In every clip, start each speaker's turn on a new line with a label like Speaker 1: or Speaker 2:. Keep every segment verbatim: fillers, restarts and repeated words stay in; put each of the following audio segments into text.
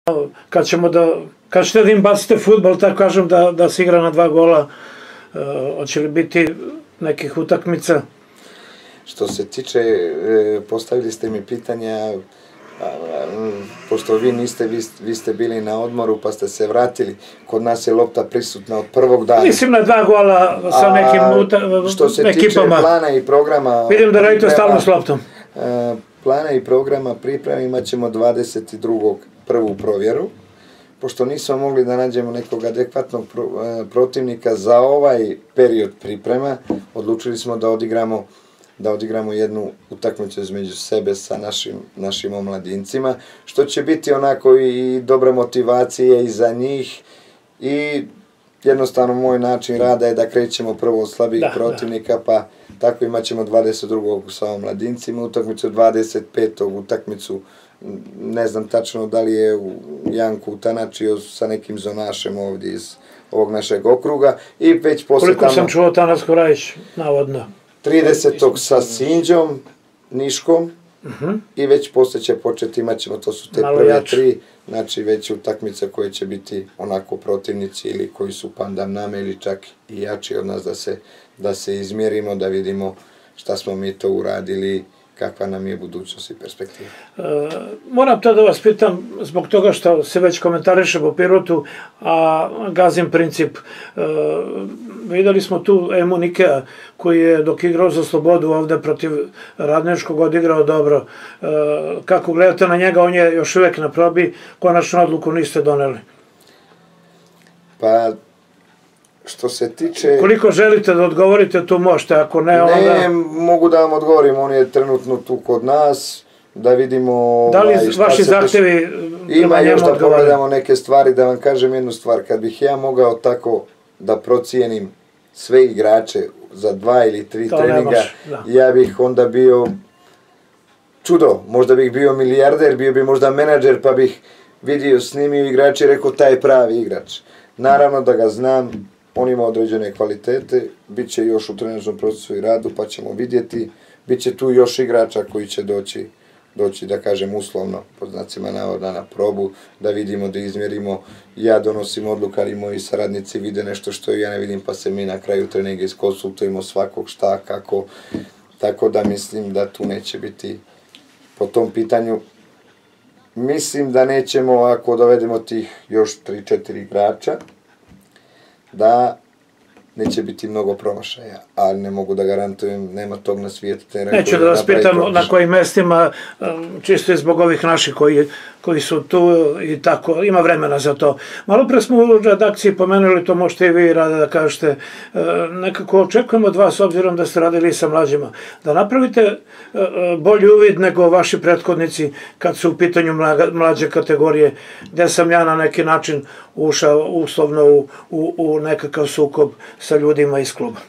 Speaker 1: Kad ćemo da, kad ćete da im bacite futbol, tako kažem, da, da se igra na dva gola, uh, hoće li biti nekih utakmica?
Speaker 2: Što se tiče, postavili ste mi pitanja, pošto vi niste, vi, vi ste bili na odmoru pa ste se vratili, kod nas je lopta prisutna od prvog dana.
Speaker 1: Mislim na dva gola sa nekim ekipama.
Speaker 2: Što se tiče plana i programa...
Speaker 1: Vidim da radite stalno s loptom.
Speaker 2: Plana i programa pripreme imat ćemo dvadeset drugog prvu provjeru. Pošto nismo mogli da nađemo nekog adekvatnog protivnika za ovaj period priprema, odlučili smo da odigramo da odigramo jednu utakmicu između sebe sa našim, našim omladincima, što će biti onako i dobra motivacija i za njih i jednostavno moj način rada je da krećemo prvo od slabijih da, protivnika, da. Pa tako imat ćemo dvadeset drugog sa omladincima, utakmicu dvadeset petog utakmicu, ne znam tačno da li je Janku utanačio sa nekim zonašem ovdje iz ovog našeg okruga i već posle
Speaker 1: Koliko tamo... sam čuo Tanasko Rajić, navodno.
Speaker 2: tridesetog sa Sinđom, Niškom, uh -huh. I već posle će početi, imat ćemo, to su te malo prve jače. Tri, znači već utakmice koje će biti onako protivnici ili koji su pandam nama ili čak i jači od nas da se, da se izmjerimo, da vidimo šta smo mi to uradili, kakva nam je budućnost i perspektiva.
Speaker 1: E, moram to da vas pitam, zbog toga što se već komentariše po Pirotu, a gazim princip. E, videli smo tu Emu Nikea, koji je dok igrao za Slobodu ovde protiv Radničkog odigrao dobro. E, kako gledate na njega, on je još uvek na probi, konačnu odluku niste doneli.
Speaker 2: Pa... Što se tiče...
Speaker 1: Koliko želite da odgovorite, tu možete, ako ne, onda...
Speaker 2: Ne, mogu da vam odgovorim, on je trenutno tu kod nas, da vidimo...
Speaker 1: Da li vaši zahtevi
Speaker 2: ima još da pogledamo neke stvari, da vam kažem jednu stvar, kad bih ja mogao tako da procijenim sve igrače za dva ili tri treninga, ja bih onda bio čudo, možda bih bio milijarder, bio bi možda menadžer, pa bih vidio, snimio igrače i rekao taj je pravi igrač. Naravno da ga znam, on ima određene kvalitete, bit će još u trenažnom procesu i radu, pa ćemo vidjeti, bit će tu još igrača koji će doći, doći da kažem uslovno, po znacima navoda, na probu, da vidimo, da izmjerimo, ja donosim odluku, ali moji saradnici vide nešto što ja ne vidim, pa se mi na kraju treninga iskonsultujemo svakog šta, kako, tako da mislim da tu neće biti po tom pitanju. Mislim da nećemo, ako dovedemo tih još tri četiri igrača, da neće biti mnogo promašaja, ali ne mogu da garantujem, nema tog na svijetu.
Speaker 1: Neću da vas pitam na kojim mestima, čisto je zbog ovih naših koji, koji su tu i tako, ima vremena za to. Malo pre smo u redakciji pomenuli, to možete i vi rade da kažete, nekako očekujemo od vas, obzirom da ste radili sa mlađima, da napravite bolji uvid nego vaši prethodnici kad su u pitanju mlađe kategorije, gde sam ja na neki način ušao uslovno u, u, u nekakav sukob sa ljudima iz kluba.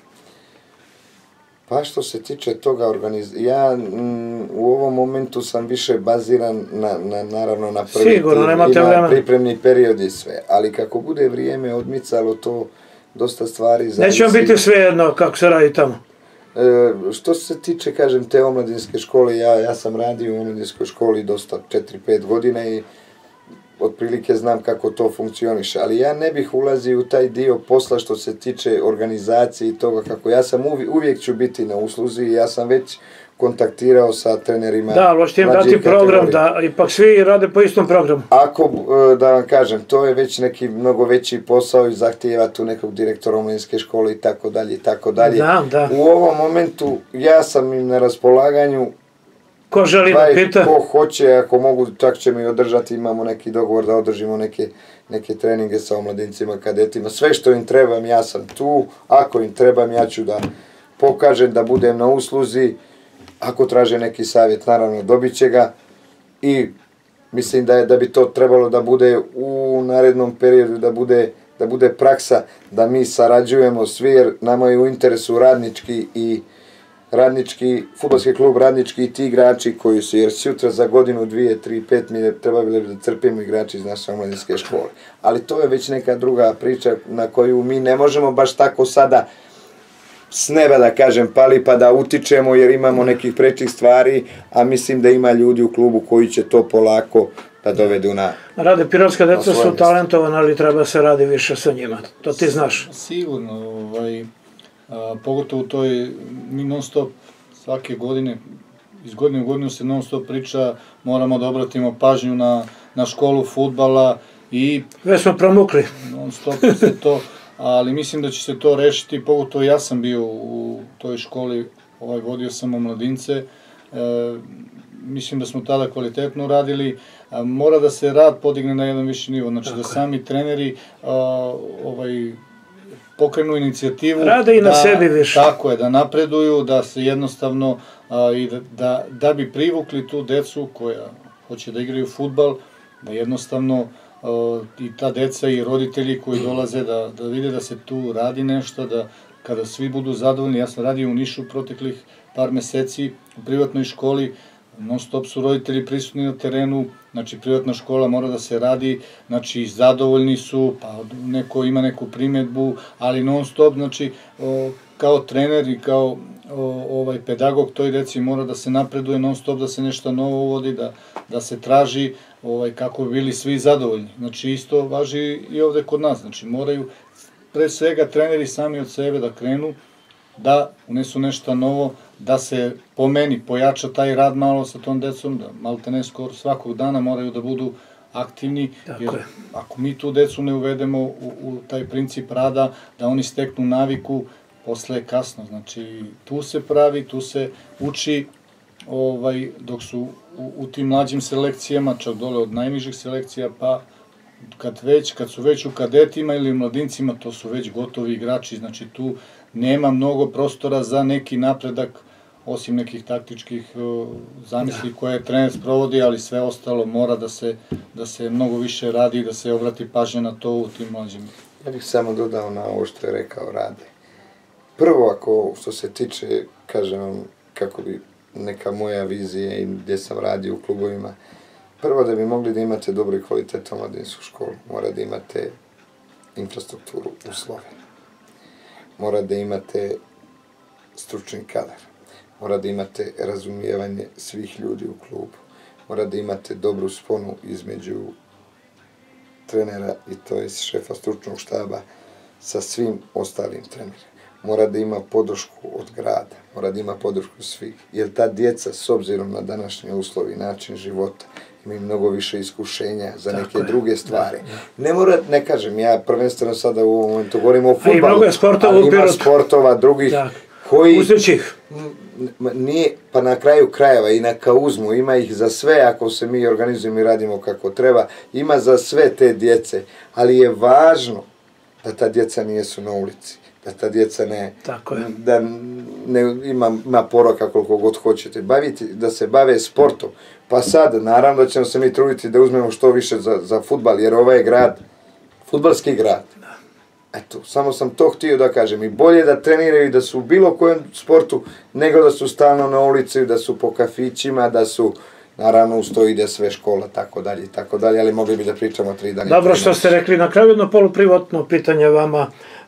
Speaker 2: Pa što se tiče toga organizacije, ja m, u ovom momentu sam više baziran na, na naravno na prvi
Speaker 1: Sigurno,
Speaker 2: tim
Speaker 1: nemate
Speaker 2: i na
Speaker 1: vremena.
Speaker 2: Pripremni period i sve, ali kako bude vrijeme odmicalo, to dosta stvari zavisi.
Speaker 1: Neće vam biti svejedno kako se radi tamo?
Speaker 2: E, što se tiče, kažem, te omladinske škole, ja, ja sam radio u omladinskoj školi dosta četiri pet godina i otprilike znam kako to funkcioniše, ali ja ne bih ulazio u taj dio posla što se tiče organizacije i toga kako ja sam uvijek, uvijek ću biti na usluzi i ja sam već kontaktirao sa trenerima.
Speaker 1: Da, ali hoćete im dati program, da ipak svi rade po istom programu.
Speaker 2: Ako, da vam kažem, to je već neki mnogo veći posao i zahtijeva tu nekog direktora omladinske škole i tako dalje i tako dalje.
Speaker 1: Da, da.
Speaker 2: U ovom momentu ja sam im na raspolaganju.
Speaker 1: Ko želi da pita?
Speaker 2: Ko hoće, ako mogu, čak ćemo i održati, imamo neki dogovor da održimo neke, neke treninge sa omladincima, kadetima, sve što im trebam, ja sam tu, ako im trebam, ja ću da pokažem da budem na usluzi, ako traže neki savjet, naravno dobit će ga i mislim da, je, da bi to trebalo da bude u narednom periodu, da bude, da bude praksa, da mi sarađujemo svi, jer nama je u interesu radnički i radnički, fudbalski klub radnički i ti igrači koji su, jer sutra za godinu, dvije, tri, pet mi treba bili da crpimo igrači iz naše omladinske škole. Ali to je već neka druga priča na koju mi ne možemo baš tako sada s neba da kažem pali pa da utičemo jer imamo nekih prečih stvari, a mislim da ima ljudi u klubu koji će to polako, da dovedu na...
Speaker 1: Rade pirotska deca su talentovana, ali treba se radi više sa njima, to ti znaš.
Speaker 3: Sigurno, pogotovo u toj, mi non stop svake godine, iz godine u godinu se non stop priča, moramo da obratimo pažnju na školu fudbala i...
Speaker 1: Već smo promukli.
Speaker 3: Non stop se to, ali mislim da će se to rešiti, pogotovo ja sam bio u toj školi, vodio sam omladince, mislim da smo tada kvalitetno radili, mora da se rad podigne na jedan viši nivo, znači da sami treneri pokrenu inicijativu,
Speaker 1: rade i na sebi više.
Speaker 3: Tako je, da napreduju, da se jednostavno, da bi privukli tu decu koja hoće da igraju fudbal, da jednostavno i ta deca i roditelji koji dolaze da vide da se tu radi nešto, da kada svi budu zadovoljni. Ja sam radio u Nišu proteklih par meseci u privatnoj školi, non stop su roditelji prisutni na terenu, znači privatna škola mora da se radi, znači zadovoljni su, pa neko ima neku primetbu, ali non stop, znači kao trener i kao pedagog toj deci mora da se napreduje, non stop da se nešto novo uvodi, da se traži kako bi bili svi zadovoljni. Znači isto važi i ovde kod nas, znači moraju pre svega treneri sami od sebe da krenu, da unesu nešto novo, da se po meni pojača taj rad malo sa tom decom, da malte ne skoro svakog dana moraju da budu aktivni, jer ako mi tu decu ne uvedemo u taj princip rada, da oni steknu naviku, posle je kasno. Znači tu se pravi, tu se uči, dok su u tim mlađim selekcijama, čak dole od najnižih selekcija, pa kad su već u kadetima ili u mladincima, to su već gotovi igrači, znači tu nema mnogo prostora za neki napredak, osim nekih taktičkih zamisli koje trener sprovodi, ali sve ostalo mora da se mnogo više radi i da se obrati pažnja na to u tim mlađima.
Speaker 2: Ja bih samo dodao na ovo što je rekao Rade. Prvo, ako što se tiče, kažem vam, kako bi neka moja vizija i gdje sam radio u klubovima, prvo da bi mogli da imate dobru i kvalitetnu omladinsku školu, mora da imate infrastrukturu, uslove. Mora da imate stručni kadar. Mora da imate razumijevanje svih ljudi u klubu. Mora da imate dobru sponu između trenera i to je šefa stručnog štaba sa svim ostalim trenerima. Mora da ima podršku od grada, mora da ima podršku svih, jer ta djeca, s obzirom na današnje uslovi i način života, imaju mnogo više iskušenja za neke druge stvari. Ne mora, ne kažem, ja prvenstveno sada u ovom momentu govorim o fudbalu, ali ima sportova drugih koji nije, pa na kraju krajeva i na Kauzmu, ima ih za sve ako se mi organizujemo i radimo kako treba, ima za sve te djece, ali je važno da ta djeca nijesu na ulici, da ta djeca ne, da ima poroka koliko god hoćete, da se bave sportom. Pa sad, naravno da ćemo se mi truditi da uzmemo što više za fudbal, jer ovaj je grad, fudbalski grad. Eto, samo sam to htio da kažem. I bolje da treniraju i da su u bilo kojem sportu, nego da su stalno na ulici, da su po kafićima, da su, naravno, uz to ide sve škola, tako dalje, tako dalje, ali mogli bi da pričamo tri dana.
Speaker 1: Dobro što ste rekli, na kraju jedno poluprivatno pitanje vama.